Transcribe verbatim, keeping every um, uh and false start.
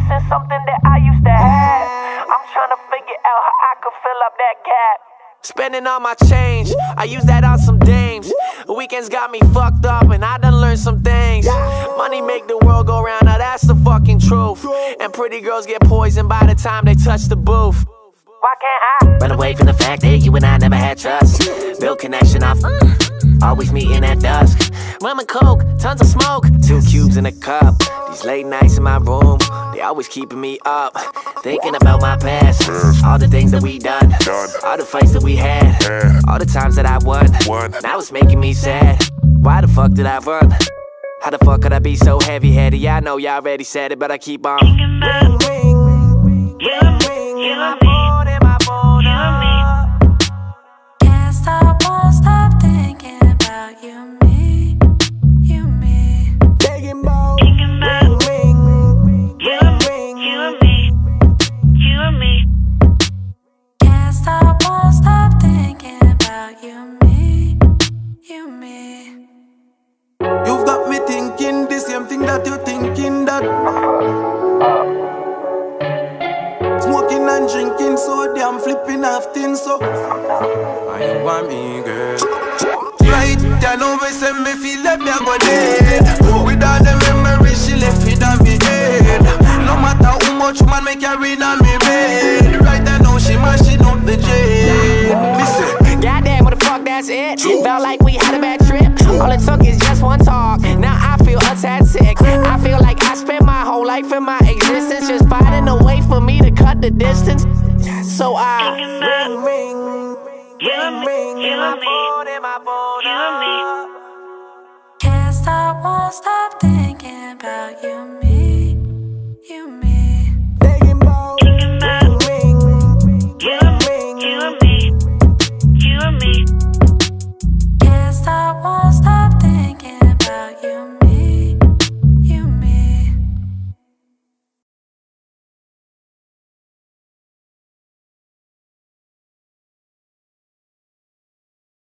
missing something that I used to have. I'm trying to figure out how I could fill up that gap. Spending all my change, I use that on some dames. Weekends got me fucked up and I done learned some things. Money make the world go round, now that's the fucking truth. And pretty girls get poisoned by the time they touch the booth. Why can't I run away from the fact that you and I never had trust? Build connection off, always meeting at dusk. Rum and coke, tons of smoke, two cubes in a cup. These late nights in my room, they always keeping me up. Thinking about my past, all the things that we done, all the fights that we had, all the times that I won. Now it's making me sad. Why the fuck did I run? How the fuck could I be so heavy-headed? Yeah, I know y'all already said it, but I keep on thinking about you, you and me. Can't stop, won't stop thinking about you and me, you and me. Thinking about you and me, you and me, you and me. Can't stop, won't stop thinking about you and me, you and me. You've got me thinking the same thing that you're thinking that. Smoking and drinking so damn flipping off things so. I you want me, girl. Right, you know me say me feel like me a go dead. With all the memories she left it on me head. No matter how much man me carry on me bed. Right, I know she mashing up the jail. Listen, goddamn, what the fuck, that's it. Felt like we had a bad trip. All it took is just one talk. Now I feel a tad sick. I feel like I spent my whole life in my existence just finding a way for me to cut the distance. So I Thinking about you and me, you and me, you and me. Can't stop, won't stop thinking about you and me.